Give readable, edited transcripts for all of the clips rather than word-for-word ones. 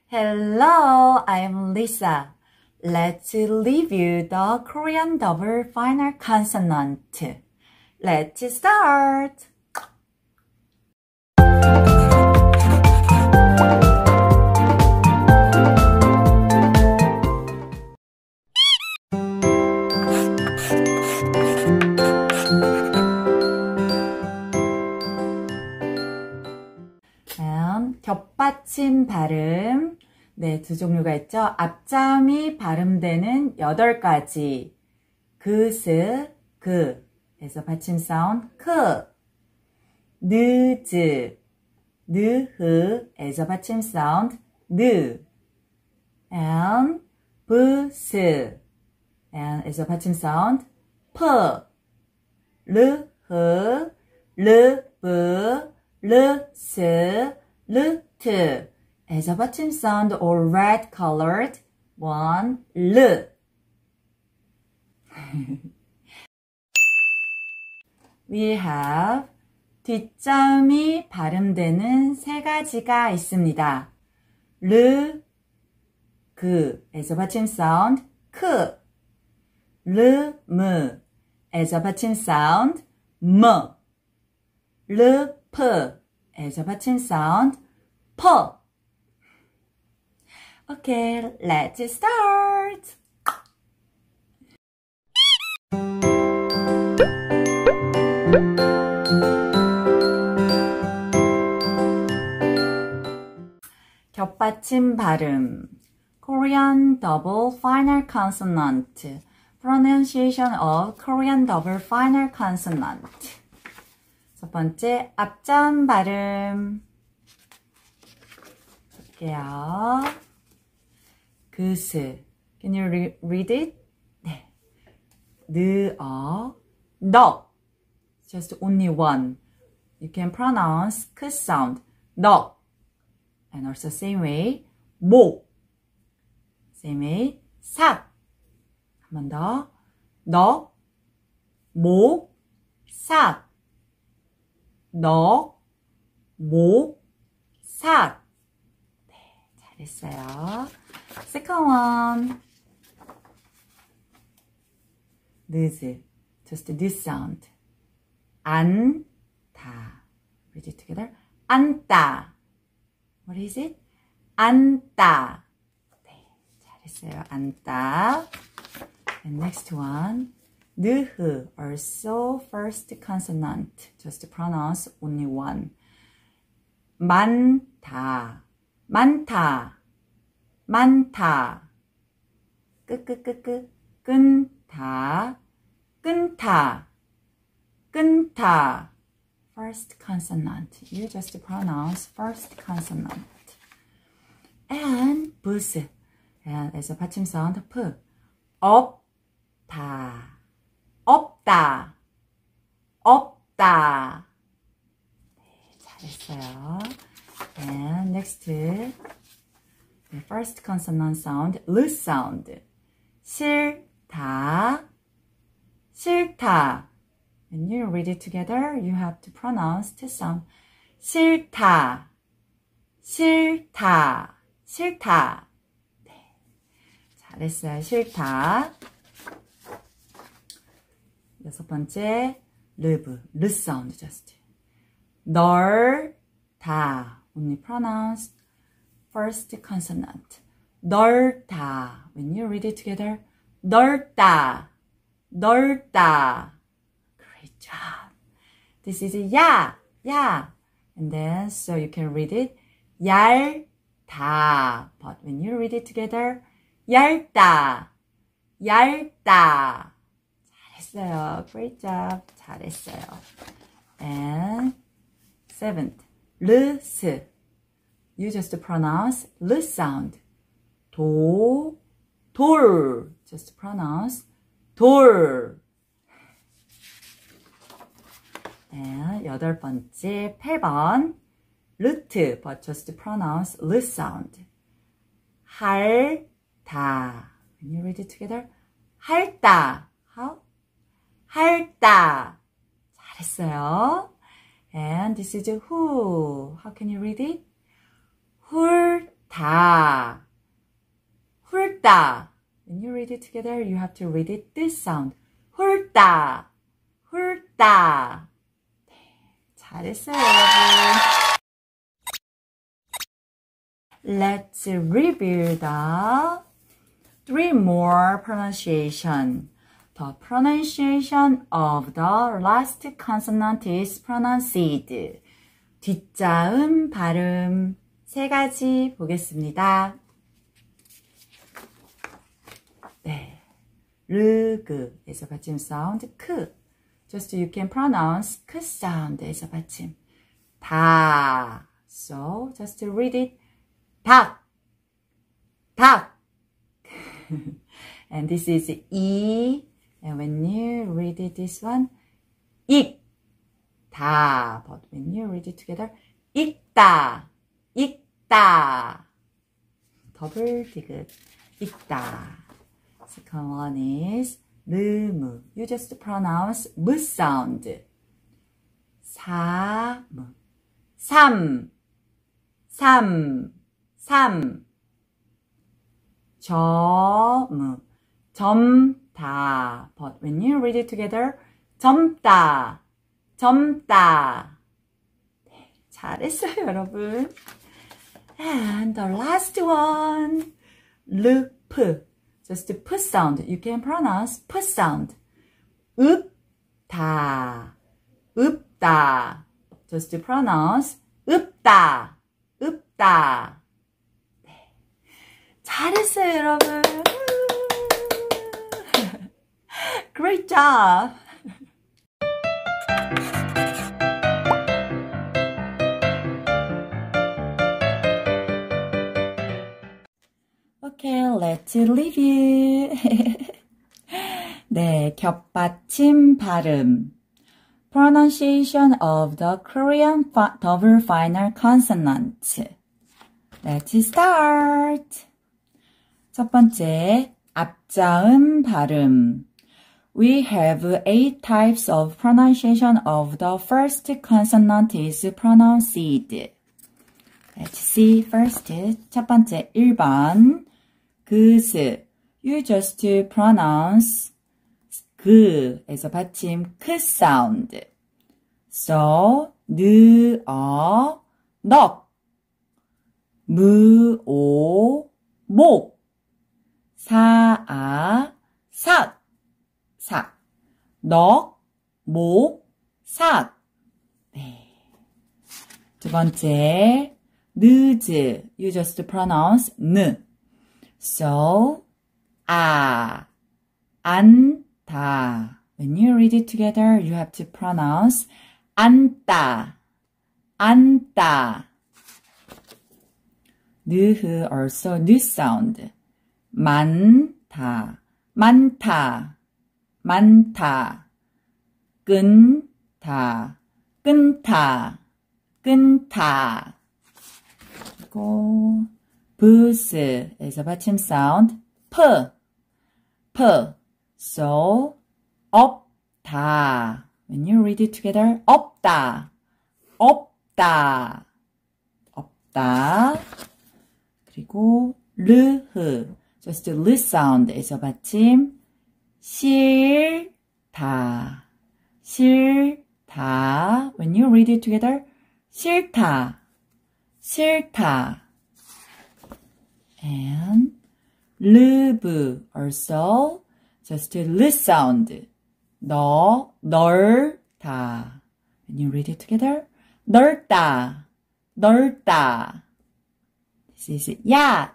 Hello, I'm Lisa. Let's review the Korean double final consonant. Let's start. 겹받침 발음. 네, 두 종류가 있죠. 앞자음이 발음되는 8가지. 그스, 그. 에서 받침 사운드, 크. 느즈, 느흐. 에서 받침 사운드, 느. and, 부스. and 에서 받침 사운드, 프. 르흐, 르브, 르스, 루트. As a bottom sound or red colored one, 르. We have 뒷자음이 발음되는 3가지가 있습니다. 르, 그. As a bottom sound, 크. 르, 무. As a bottom sound, 무. 르, 프. As a bottom sound, 퍼. Okay, let's start. 겹받침 발음. Korean double final consonant. Pronunciation of Korean double final consonant. 첫 번째, 앞자음 발음. 볼게요. 그스. Can you read it? 네. 너. Just only one. You can pronounce 그 sound. 너. And also same way. 모. Same way. 삭. 한 번 더. 너. 모. 삭. 너, 모, 삭. 네, 잘했어요. Second one. 느즈. Just this sound. 안다. Read it together. 안다. What is it? 안다. 네, 잘했어요. 안다. And next one. 느흐, also first consonant. Just pronounce only one. 많다, 많다, 많다. 끈다, 끈다, 끈다. First consonant. You just pronounce first consonant. And 부스. And as a 받침 sound, 프. 없다. 없다. 없다. 네, 잘했어요. And next, the first consonant sound, 르 sound. 싫다. 싫다. When you read it together, you have to pronounce the sound. 싫다. 싫다. 싫다. 네, 잘했어요. 싫다. 여섯 번째, 르브, 르 사운드 just. 넓다. Only pronounce first consonant. 넓다. When you read it together, 넓다. 넓다. Great job. This is 야, 야. And then, so you can read it, 얇다. But when you read it together, 얇다. 얇다. 잘했어요. Great job. 잘했어요. And seventh, 르스. You just pronounce 르 sound. 돌. Just pronounce 돌. And 여덟 번째, 8번, 루트. But just pronounce 르 sound. 핥다. When you read it together, 핥다. How? 핥다. 잘했어요. And this is who. How can you read it? 다, 훑다. When you read it together, you have to read it this sound. 훑다, 훑다. 네, 잘했어요, 여러분. Let's review the 3 more pronunciation. The pronunciation of the last consonant is pronounced. 뒷자음 발음 3가지 보겠습니다. 네, 르그에서 받침 사운드 크. Just you can pronounce 크 사운드에서 받침. 다. So just read it. 닭. 닭. And this is E. And when you read it, this one, 익. 다. But when you read it together, 익다. 익다. 더블 디귿. 익다. Second one is 르무. You just pronounce 무 sound. 사무. 삼. 삼. 삼. 점무. 점다. But when you read it together, 젊다. 젊다. 네, 잘했어요, 여러분. And the last one, 르프. Just the p sound. You can pronounce p sound. 읍다. 읍다. Just to pronounce 읍다. 읍다. 네. 잘했어요, 여러분. Great job. Okay, let's review. 네, 겹받침 발음. Pronunciation of the Korean double final consonant. Let's start. 첫 번째, 앞자음 발음. We have 8 types of pronunciation of the first consonant is pronounced. Let's see first. 첫 번째, 1번. 그스. You just pronounce 그에서 받침 크 사운드. So, 느, 넉. 무, 오, 목. 사, 삭. 삭. 넉, 목, 삭. 네. 두 번째, 느즈. You just pronounce 느. So, 안다. When you read it together, you have to pronounce 안다. 안다. 느흐 also 느 sound. 많다. 많다. 많다. 끈다. 끈다. 끈다. 그리고 부스에서 받침 사운드 p. p. So, 없다. When you read it together, 없다. 없다. 없다. 그리고 르흐. Just 르 사운드에서 받침 싫다. 싫다. When you read it together, 싫다. 싫다. And 르브 also just 르 sound. 넓다. When you read it together, 넓다. 넓다. This is 야.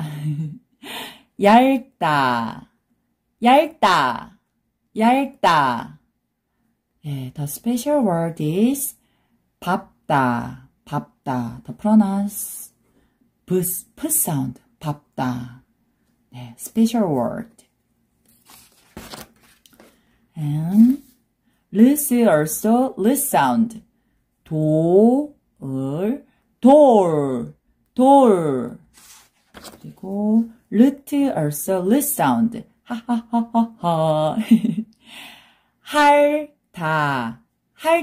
얇다. 얇다. 얇다. Yeah, the special word is 밥다. 밥다. The pronounce p sound. 밥다. 네, special word. And this is also 르 sound. 돌. 그리고 르트 also 르 sound. 하하하하하. 핥다.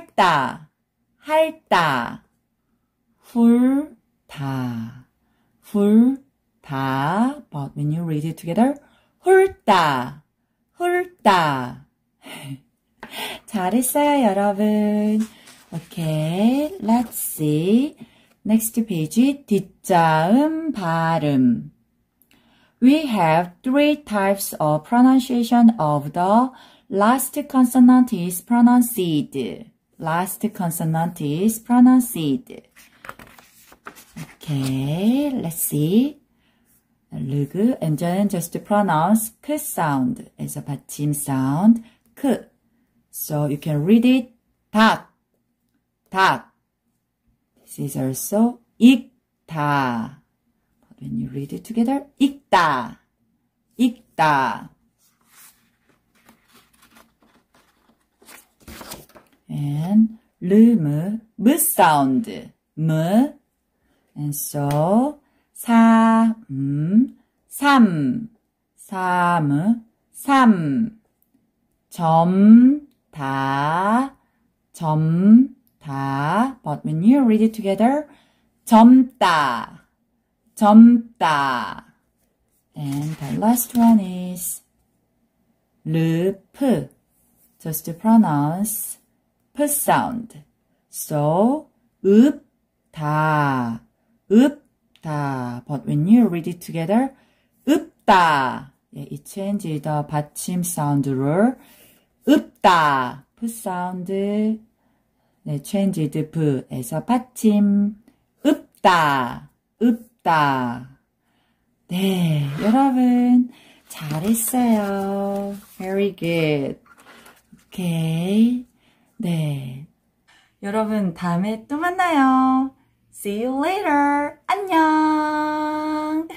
훑다. 훌다. But when you read it together, 훌다, 훌다. 잘했어요, 여러분. Okay, let's see. Next page, 뒷자음 발음. We have three types of pronunciation of the last consonant is pronounced. Last consonant is pronounced. Okay, let's see. 르그, and then just pronounce 크 sound as a 받침 sound. 크. So you can read it 닭, 닭. This is also 익다. But when you read it together, 익다, 익다. And 르무, 무 sound, 무. And so 삼, 삼, 점다, 점다. But when you read it together, 젊다, 젊다. And the last one is 르프. Just to pronounce p sound. So 읍다, 읍다. But when you read it together, 읍다. Yeah, it changes the 받침 sound를 읍다. p sound. 네, changed p에서 받침 읍다, 읍다. 네, 여러분 잘했어요. Very good. Okay. 네. 여러분 다음에 또 만나요. See you later. 안녕.